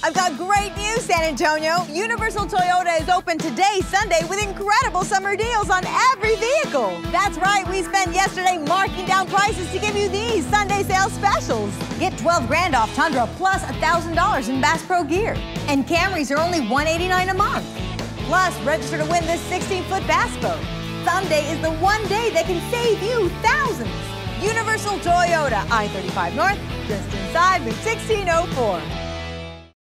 I've got great news, San Antonio. Universal Toyota is open today, Sunday, with incredible summer deals on every vehicle. That's right, we spent yesterday marking down prices to give you these Sunday sales specials. Get 12 grand off Tundra plus $1,000 in Bass Pro gear. And Camrys are only $189 a month. Plus, register to win this 16-foot bass boat. Sunday is the one day that can save you thousands. Universal Toyota, I-35 North, just inside Route 1604.